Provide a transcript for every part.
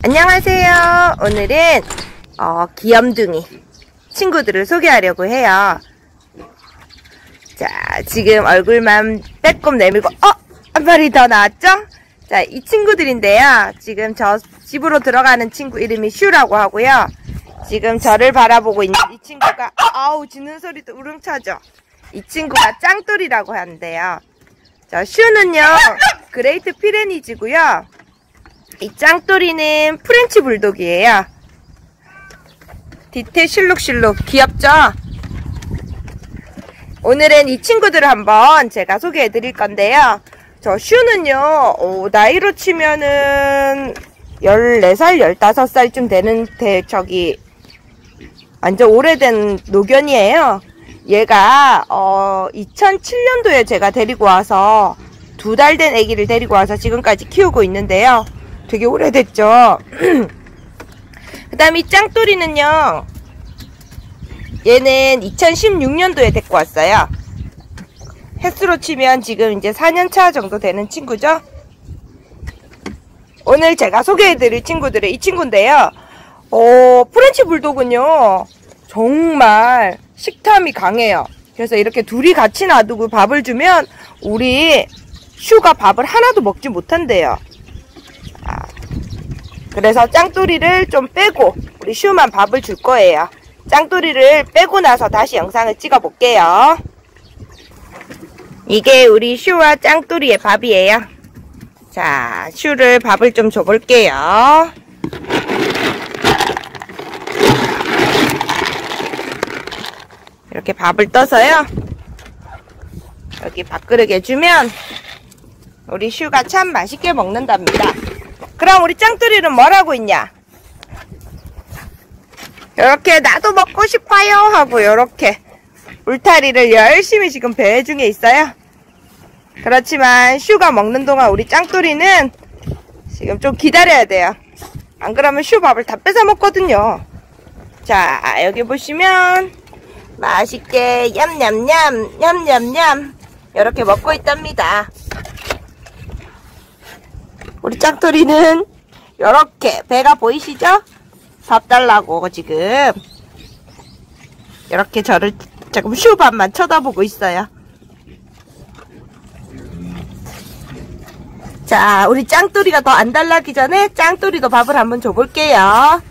안녕하세요. 오늘은 귀염둥이 친구들을 소개하려고 해요. 자, 지금 얼굴만 빼꼼 내밀고 한 마리 더 나왔죠? 자, 이 친구들인데요. 지금 저 집으로 들어가는 친구 이름이 슈라고 하고요. 지금 저를 바라보고 있는 이 친구가 짖는 소리도 우렁차죠? 이 친구가 짱돌이라고 하는데요. 저 슈는요 그레이트 피레니즈고요. 이 짱돌이는 프렌치 불독이에요. 뒤태 실룩실룩 귀엽죠? 오늘은 이 친구들을 한번 제가 소개해 드릴 건데요. 저 슈는요 나이로 치면은 14살 15살쯤 되는 완전 오래된 노견이에요. 얘가 2007년도에 제가 데리고 와서 2달 된 아기를 데리고 와서 지금까지 키우고 있는데요. 되게 오래됐죠. 그 다음에 이 짱돌이는요, 얘는 2016년도에 데리고 왔어요. 횟수로 치면 지금 이제 4년차 정도 되는 친구죠. 오늘 제가 소개해드릴 친구들은 이 친구인데요. 프렌치 불독은요 정말 식탐이 강해요. 그래서 이렇게 둘이 같이 놔두고 밥을 주면 우리 슈가 밥을 하나도 먹지 못한대요. 그래서 짱돌이를 좀 빼고 우리 슈만 밥을 줄 거예요. 짱돌이를 빼고 나서 다시 영상을 찍어 볼게요. 이게 우리 슈와 짱돌이의 밥이에요. 자, 슈를 밥을 좀 줘볼게요. 이렇게 밥을 떠서요, 여기 밥그릇에 주면 우리 슈가 참 맛있게 먹는답니다. 그럼 우리 짱돌이는 뭘 하고 있냐? 이렇게 나도 먹고 싶어요 하고 이렇게 울타리를 열심히 지금 배회 중에 있어요. 그렇지만 슈가 먹는 동안 우리 짱돌이는 지금 좀 기다려야 돼요. 안 그러면 슈 밥을 다 뺏어 먹거든요. 자, 여기 보시면 맛있게 냠냠냠 냠냠냠 이렇게 먹고 있답니다. 우리 짱돌이는 이렇게 배가 보이시죠? 밥 달라고 지금 이렇게 저를 조금 슈밥만 쳐다보고 있어요. 자, 우리 짱돌이가 더 안 달라기 전에 짱돌이도 밥을 한번 줘볼게요.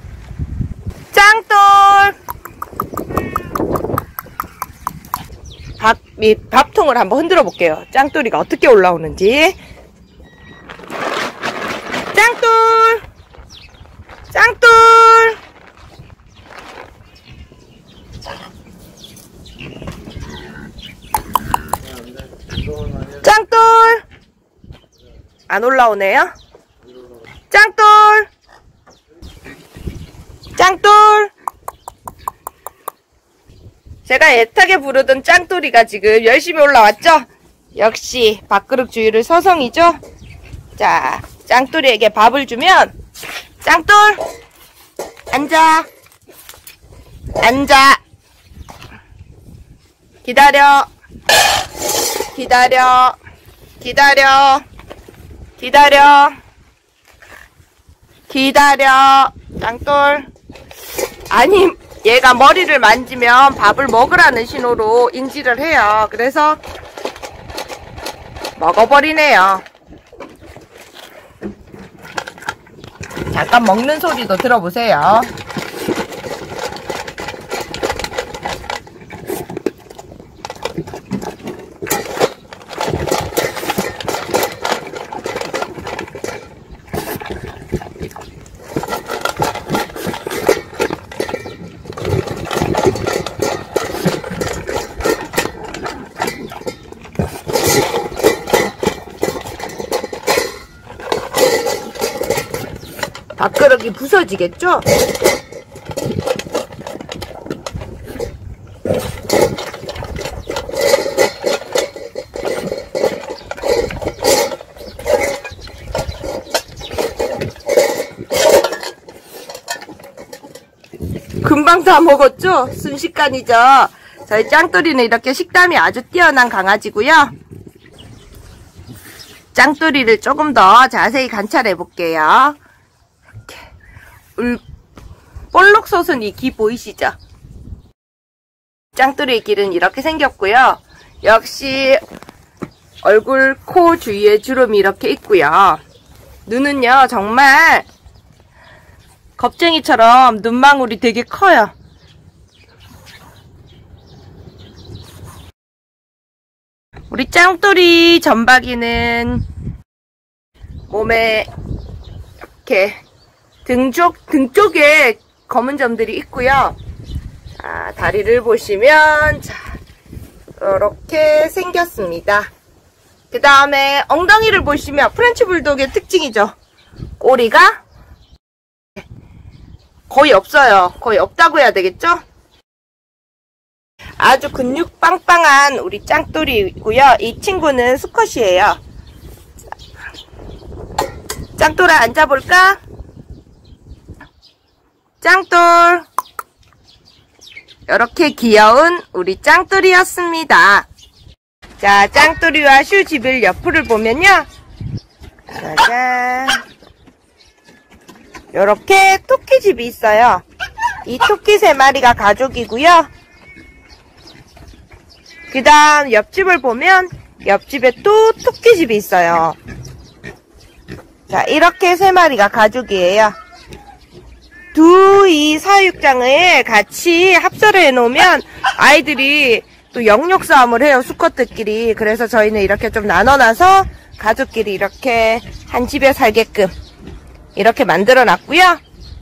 짱돌! 밥통을 한번 흔들어 볼게요. 짱돌이가 어떻게 올라오는지. 짱돌! 짱돌! 짱돌! 안 올라오네요. 짱돌! 짱돌! 제가 애타게 부르던 짱돌이가 지금 열심히 올라왔죠? 역시 밥그릇 주위를 서성이죠? 자, 짱돌이에게 밥을 주면 짱돌! 앉아! 앉아! 기다려! 기다려! 기다려! 기다려! 기다려! 짱돌! 아니, 얘가 머리를 만지면 밥을 먹으라는 신호로 인지를 해요. 그래서 먹어버리네요. 잠깐 먹는 소리도 들어보세요. 밥그릇이 부서지겠죠? 금방 다 먹었죠? 순식간이죠? 저희 짱돌이는 이렇게 식담이 아주 뛰어난 강아지고요. 짱돌이를 조금 더 자세히 관찰해 볼게요. 이렇게 볼록 솟은 이 귀 보이시죠? 짱돌이의 귀는 이렇게 생겼고요. 역시 얼굴, 코 주위에 주름이 이렇게 있고요. 눈은요, 정말 겁쟁이처럼 눈망울이 되게 커요. 우리 짱돌이 점박이는 몸에 이렇게 등 쪽에 검은 점들이 있고요. 자, 다리를 보시면 자, 이렇게 생겼습니다. 그 다음에 엉덩이를 보시면 프렌치 불독의 특징이죠. 꼬리가 거의 없어요. 거의 없다고 해야 되겠죠? 아주 근육 빵빵한 우리 짱돌이고요. 이 친구는 수컷이에요. 짱돌아, 앉아볼까? 짱돌. 이렇게 귀여운 우리 짱돌이였습니다. 자, 짱돌이와 슈집을 옆을 보면요. 짜잔. 이렇게 토끼집이 있어요. 이 토끼 3마리가 가족이고요. 그 다음 옆집을 보면 옆집에 또 토끼집이 있어요. 자, 이렇게 3마리가 가족이에요. 이 사육장을 같이 합설을 해놓으면 아이들이 또 영역 싸움을 해요, 수컷들끼리. 그래서 저희는 이렇게 좀 나눠놔서 가족끼리 이렇게 한 집에 살게끔 이렇게 만들어 놨고요.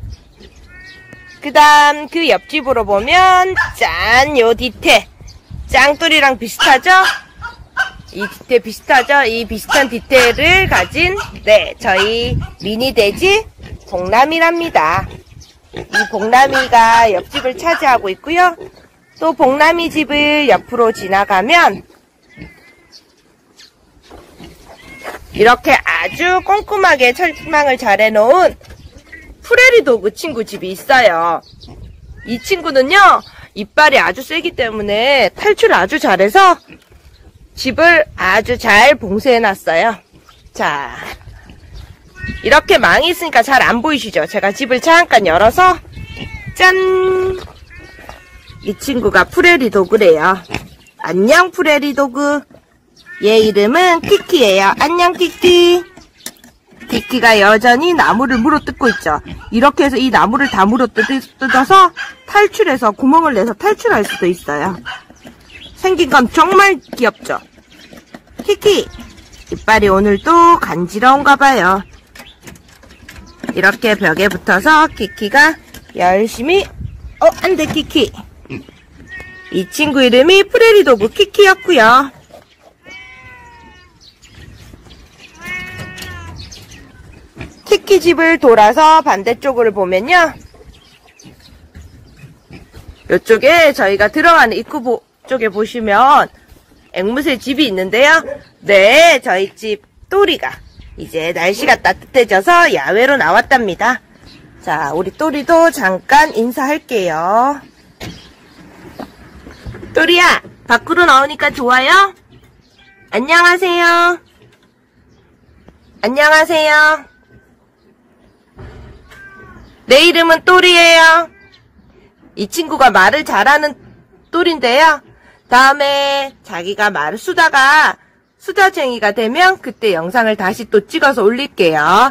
그 다음 그 옆집으로 보면 짠, 요 뒤태 짱돌이랑 비슷하죠? 이 뒤태 비슷하죠? 이 비슷한 뒤태를 가진 저희 미니 돼지 복남이랍니다. 이 복남이가 옆집을 차지하고 있고요. 또 복남이 집을 옆으로 지나가면 이렇게 아주 꼼꼼하게 철망을 잘 해놓은 프레리 도그 친구 집이 있어요. 이 친구는요, 이빨이 아주 세기 때문에 탈출을 아주 잘해서 집을 아주 잘 봉쇄해놨어요. 자, 이렇게 망이 있으니까 잘 안 보이시죠? 제가 집을 잠깐 열어서 짠! 이 친구가 프레리 도그래요. 안녕 프레리 도그. 얘 이름은 키키예요. 안녕 키키. 키키가 여전히 나무를 물어뜯고 있죠. 이렇게 해서 이 나무를 다 물어뜯어서 탈출해서 구멍을 내서 탈출할 수도 있어요. 생긴 건 정말 귀엽죠. 키키. 이빨이 오늘도 간지러운가 봐요. 이렇게 벽에 붙어서 키키가 열심히 안돼 키키. 이 친구 이름이 프레리 도그 키키였고요. 키키 집을 돌아서 반대쪽을 보면요. 이쪽에 저희가 들어가는 입구 쪽에 보시면 앵무새 집이 있는데요. 네, 저희 집 또리가 이제 날씨가 따뜻해져서 야외로 나왔답니다. 자, 우리 또리도 잠깐 인사할게요. 또리야, 밖으로 나오니까 좋아요? 안녕하세요. 안녕하세요. 내 이름은 또리예요. 이 친구가 말을 잘하는 또리인데요. 다음에 자기가 말을 수다가 수다쟁이가 되면 그때 영상을 다시 또 찍어서 올릴게요.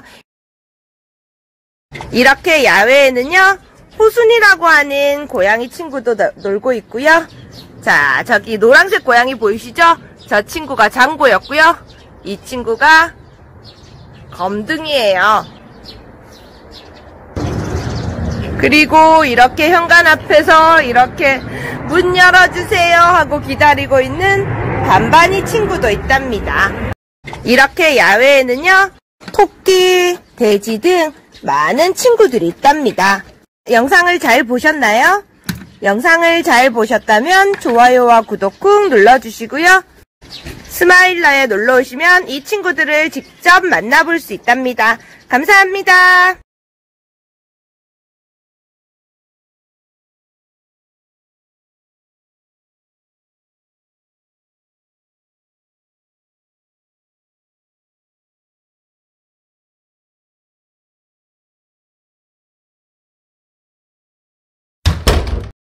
이렇게 야외에는요, 호순이라고 하는 고양이 친구도 놀고 있고요. 자, 저기 노란색 고양이 보이시죠? 저 친구가 장고였고요. 이 친구가 검둥이에요. 그리고 이렇게 현관 앞에서 이렇게 문 열어주세요 하고 기다리고 있는 반반이 친구도 있답니다. 이렇게 야외에는요, 토끼, 돼지 등 많은 친구들이 있답니다. 영상을 잘 보셨나요? 영상을 잘 보셨다면 좋아요와 구독 꾹 눌러주시고요. 스마일러에 놀러오시면 이 친구들을 직접 만나볼 수 있답니다. 감사합니다.